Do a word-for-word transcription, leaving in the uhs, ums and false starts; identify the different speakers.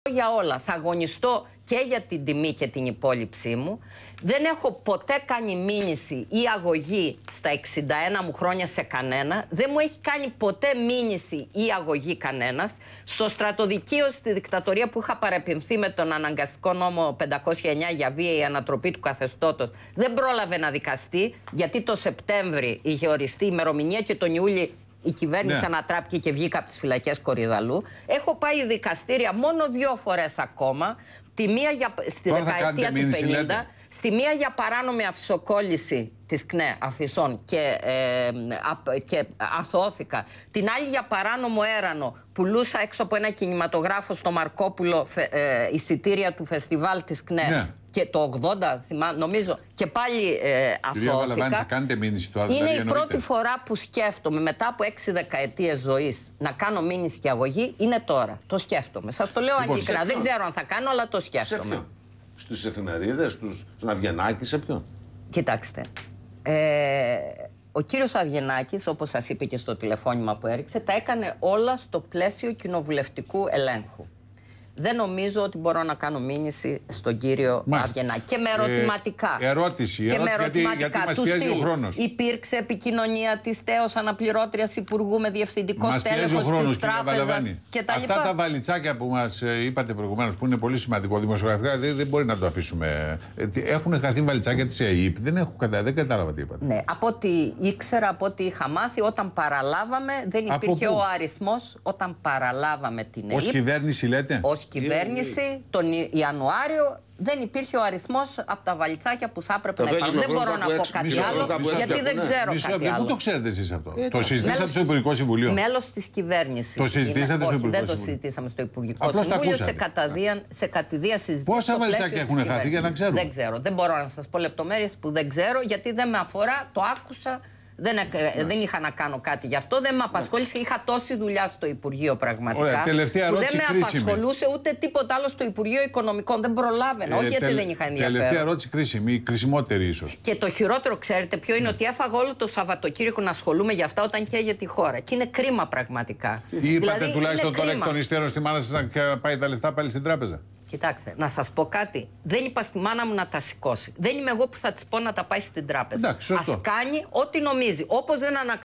Speaker 1: Για όλα. Θα αγωνιστώ και για την τιμή και την υπόλοιψή μου. Δεν έχω ποτέ κάνει μήνυση ή αγωγή στα εξήντα ένα μου χρόνια σε κανένα. Δεν μου έχει κάνει ποτέ μήνυση ή αγωγή κανένας. Στο στρατοδικείο, στη δικτατορία που είχα παρεπεμφθεί με τον αναγκαστικό νόμο πεντακόσια εννιά για βία η ανατροπή του καθεστώτος, δεν πρόλαβε να δικαστεί, γιατί το Σεπτέμβρη είχε οριστεί η ημερομηνία και τον Ιούλιο η κυβέρνηση ναι. ανατράπηκε και βγήκα από τις φυλακές Κορυδαλού. Έχω πάει δικαστήρια μόνο δύο φορές ακόμα. Τη μία για, στη
Speaker 2: Τώρα
Speaker 1: δεκαετία του
Speaker 2: μήνυση,
Speaker 1: πενήντα,
Speaker 2: λέτε.
Speaker 1: στη μία για παράνομη αφισοκόλληση της ΚΝΕ Αφισών και, ε, α, και αθωώθηκα. Την άλλη για παράνομο έρανο. Πουλούσα έξω από ένα κινηματογράφο στο Μαρκόπουλο ε, εισιτήρια του φεστιβάλ της ΚΝΕ. Ναι. Και το ογδόντα, θυμά, νομίζω, και πάλι ε, αθώθηκα.
Speaker 2: Θα κάνετε μήνυση τώρα,
Speaker 1: είναι
Speaker 2: δηλαδή,
Speaker 1: η
Speaker 2: εννοείται.
Speaker 1: πρώτη φορά που σκέφτομαι μετά από έξι δεκαετίες ζωής να κάνω μήνυση και αγωγή, είναι τώρα. Το σκέφτομαι. Σας το λέω λοιπόν, ειλικρινά. Δεν ξέρω αν θα κάνω, αλλά το σκέφτομαι. Σε ποιον?
Speaker 3: Στους εφημερίδες, στους, στον Αβγενάκη, σε ποιον?
Speaker 1: Κοιτάξτε. Ε, ο κύριος Αβγενάκης, όπως σας είπε και στο τηλεφώνημα που έριξε, τα έκανε όλα στο πλαίσιο κοινοβουλευτικού ελέγχου. Δεν νομίζω ότι μπορώ να κάνω μήνυση στον κύριο Αβγενάκη. Και με ερωτηματικά.
Speaker 2: Ε, ερώτηση,
Speaker 1: και
Speaker 2: ερώτηση
Speaker 1: με
Speaker 2: γιατί, γιατί μας πιέζει ο χρόνος.
Speaker 1: Υπήρξε επικοινωνία της ΤΕΟΣ αναπληρώτριας υπουργού με διευθυντικό στέλεχος της τράπεζας κτλ.
Speaker 2: Αυτά τα βαλιτσάκια που μας είπατε προηγουμένως, που είναι πολύ σημαντικό δημοσιογραφικά, δεν, δεν μπορεί να το αφήσουμε. Έχουν χαθεί βαλιτσάκια της ΕΕΠ. Δεν, έχω, δεν κατάλαβα τι είπατε.
Speaker 1: Ναι, από ό,τι ήξερα, από ό,τι είχα μάθει, όταν παραλάβαμε, δεν υπήρχε ο αριθμός. Όταν παραλάβαμε την ΕΕΠ.
Speaker 2: Ως κυβέρνηση λέτε.
Speaker 1: Ως κυβέρνηση τον Ιανουάριο δεν υπήρχε ο αριθμός από τα βαλιτσάκια που θα έπρεπε να υπάρχουν. Δεν μπορώ να πω κάτι άλλο, γιατί δεν ξέρω κάτι άλλο.
Speaker 2: Πού το ξέρετε εσείς αυτό? Το συζητήσατε στο Υπουργικό Συμβουλίο?
Speaker 1: Μέλος της κυβέρνησης.
Speaker 2: Το συζητήσατε στο Υπουργικό
Speaker 1: Συμβούλιο? Δεν το συζητήσαμε στο Υπουργικό Συμβούλιο. Σε κατηδίαν συζητήσαμε.
Speaker 2: Πόσα βαλιτσάκια έχουν χαθεί για να ξέρουμε?
Speaker 1: Δεν ξέρω. Δεν μπορώ να σας πω λεπτομέρειες που δεν ξέρω, γιατί δεν με αφορά. Το άκουσα. Δεν, ναι. δεν είχα να κάνω κάτι γι' αυτό, δεν με απασχόλησε. Είχα τόση δουλειά στο Υπουργείο πραγματικά.
Speaker 2: Ωραία, τελευταία
Speaker 1: που
Speaker 2: ερώτηση
Speaker 1: δεν με
Speaker 2: κρίσιμη.
Speaker 1: απασχολούσε ούτε τίποτα άλλο στο Υπουργείο Οικονομικών. Δεν προλάβαινα. Ε, όχι γιατί τελε... δεν είχα ενδιαφέρον.
Speaker 2: Τελευταία ερώτηση κρίσιμη, η κρισιμότερη ίσως.
Speaker 1: Και το χειρότερο, ξέρετε ποιο είναι? Ναι. Ότι έφαγα όλο το Σαββατοκύριακο να ασχολούμαι για αυτά όταν καίγε τη χώρα. Και είναι κρίμα πραγματικά.
Speaker 2: Ή είπατε
Speaker 1: δηλαδή,
Speaker 2: τουλάχιστον τώρα εκ των υστέρων στη μάνα σας να πάει τα λεφτά πάλι στην τράπεζα?
Speaker 1: Κοιτάξτε, να σας πω κάτι. Δεν είπα στη μάνα μου να τα σηκώσει. Δεν είμαι εγώ που θα της πω να τα πάει στην τράπεζα.
Speaker 2: Εντάξει, σωστό.
Speaker 1: Ας κάνει ό,τι νομίζει. Όπως δεν ανακαλώ